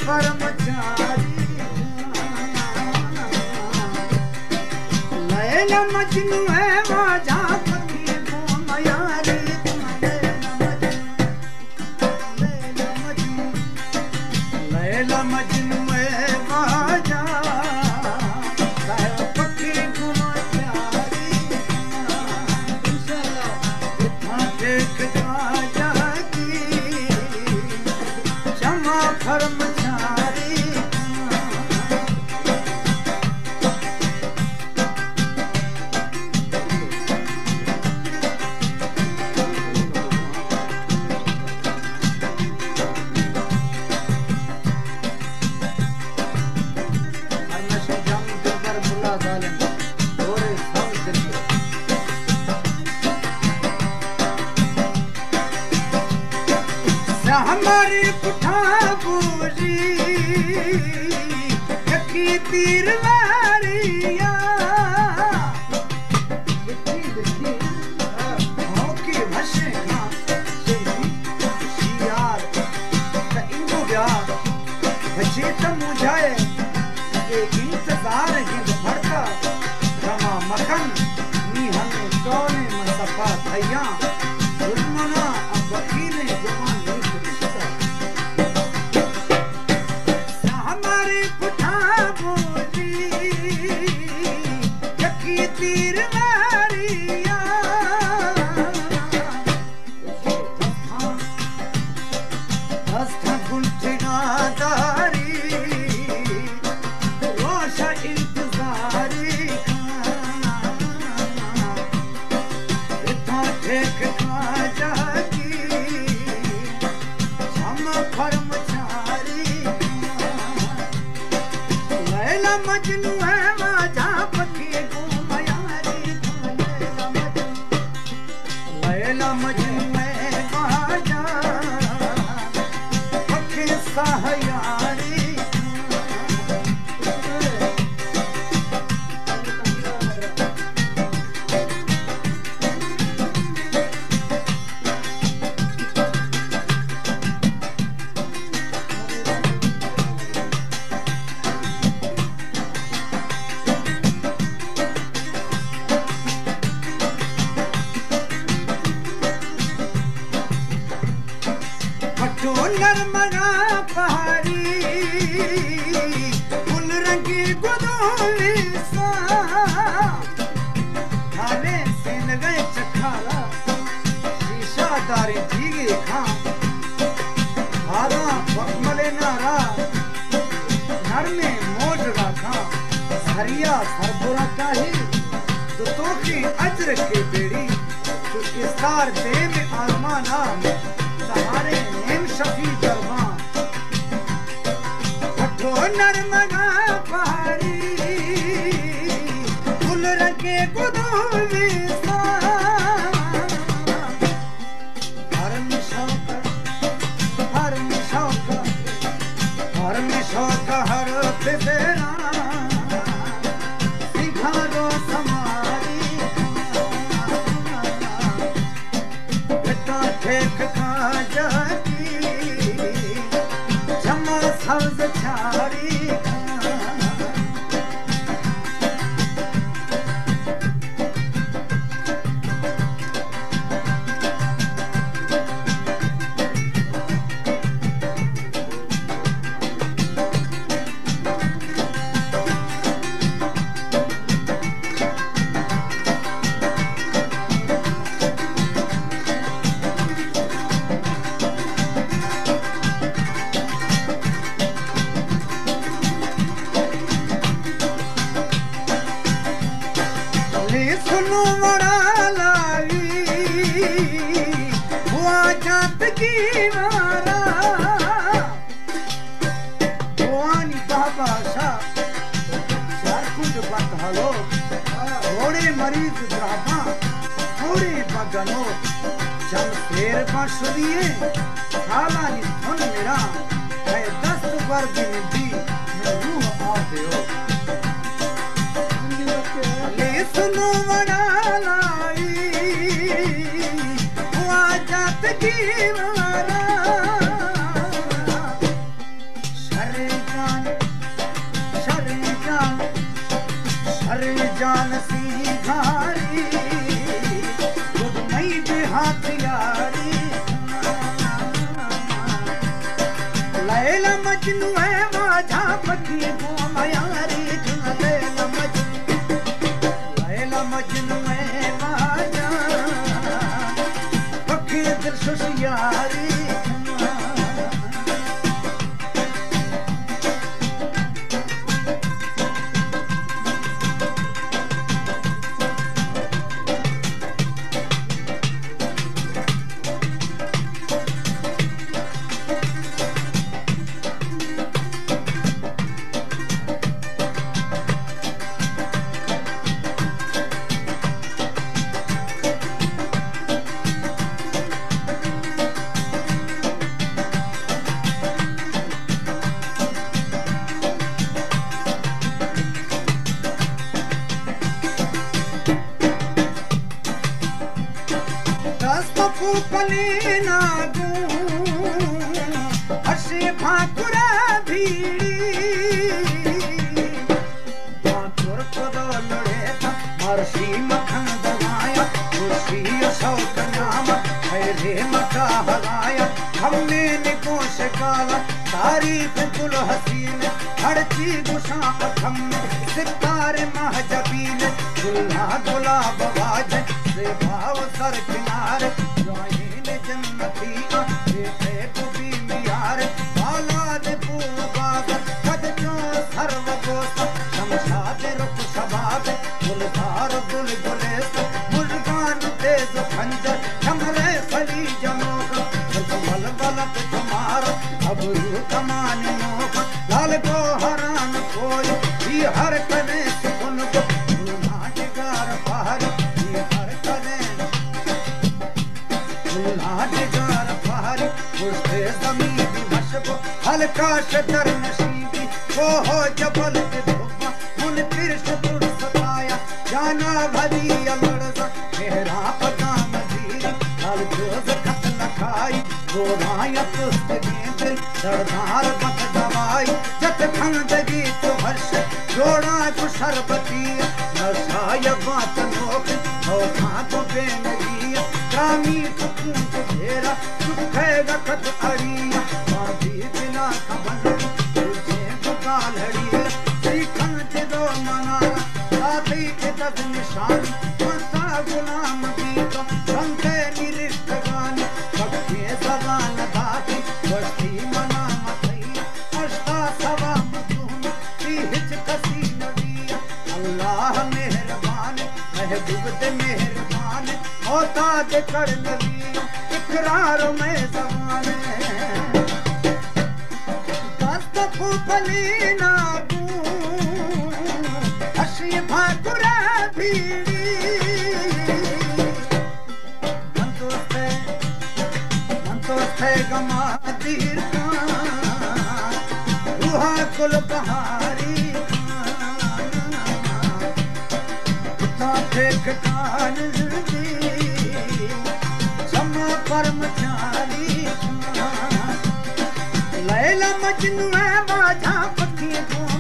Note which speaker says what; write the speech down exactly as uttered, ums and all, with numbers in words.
Speaker 1: कर्मचारी लैला मजनू है वाजा पति को मयारी लैला मजनू लैला मजनू है वाजा पति को मयारी इंशाल्लाह देख जागी क्षमा कर्मचारी हमारी पुठा पूरी यकी तीर वारिया की भशे खां यार इनको प्यार बचे तो मुझाए एक इंतजार हिंद भरता रमा मखन नी हमें कौने मसफा थैया दुश्मना अब वकीले गुमान तीर मारिया गुंठगादारी रोशा इंतजारी ठेक जागी हम कर्मचारी लैला मजनू है वाजा पति को मजनू में वाजा पखे सहायारी नर्मदा पहाड़ी फुल रंगी गुदोली सा थाने से गए चखाला शीशा दारी जीगे खां आधा बकमले नारा नरमे मोज रखा सरिया सरबुरा काहे तो तो की अजर के बेड़ी जो इस्तार दे में आजमाना सहारे नेम शफी दरबार पठो नर्मदा पहाड़ी फुल रंगे गुदोली सा हर में शौक हर में शौक हर में शौक हर फिसेरा सिखारो समारी बेटा ठेक जागी क्षमा सब्ज छाड़ी सुनो बड़ा लाई हुआ जात की मारा भवानी बाबा शाह कुंज बात हलो थोड़े मरीज द्रामा थोड़े बगनो जब शेर बांसुरिये साला नी धुन मेरा है दस्त वर्ग निधि में रूह आते हो सुनो बड़ा लाई हुआ जात की मारा शर घारी खुद मई देहात यारी लैला मजनू है माझा पति को मयारी लैला मजनू लैला मजनू है माझा पखी दिल सुसियारी कलीना हसी भाकुरा भीड़ी भाकुर कदो लड़े था मरसी मखन दवाया कुर्सी शौक नाम खैरे मचा हलाया हमने निको शिकाला तारीफ गुल हसीन हड़ची गुशा अखम सितारे महजबीन गुल्हा गुलाब बाज से भाव सर किनारे जन्नती देखे कुबी मियार बालाद पूबाद कद जो सर्व गोस शमशाद रुख शबाद गुलजार गुल गुलेस मुर्गान तेज खंजर चमरे सली जमोक कमल बलक तुम्हार अबरू कमान मोक लाल को हरान कोई ही हर कने सुन को नाटगार पहाड़ ही हर कने नाटगार पहाड़ी उससे जमीन मशको हल्का शतर नशीबी वो हो जबल के धोपा मुन तिरश तुर सताया जाना भरी अलड़सा मेरा पदाम धीरी हल जोज खत लखाई गोराया तुस्त गेंदिल सरदार बत दवाई जत खंदगी तो हर्ष जोड़ा को शरबती नशाय बात नोक नोखा तो बेनगी कामी कुकुंत घेरा सुखेगा खत अड़िया बाधी बिना खबन तुझे बुकाल हड़िया सीखन ते दो मना साथी इतद निशान मसा गुलाम बीतो संते निरिष्ट गानी पक्के जबान दाती बस्ती मना मतई अष्टा सवा मतून ती हिच कसी नदिया अल्लाह मेहरबान महबूब ते मेहरबान होता दे कर नबी इकरार में ज़माने दस्त फूफली नागू हसी भाकुरा भीड़ी मन तो थे मन तो थे गमा दीर का रूहा कुल बहारी का ठेक कान परमचारी लैला मजनू है माझा पखी को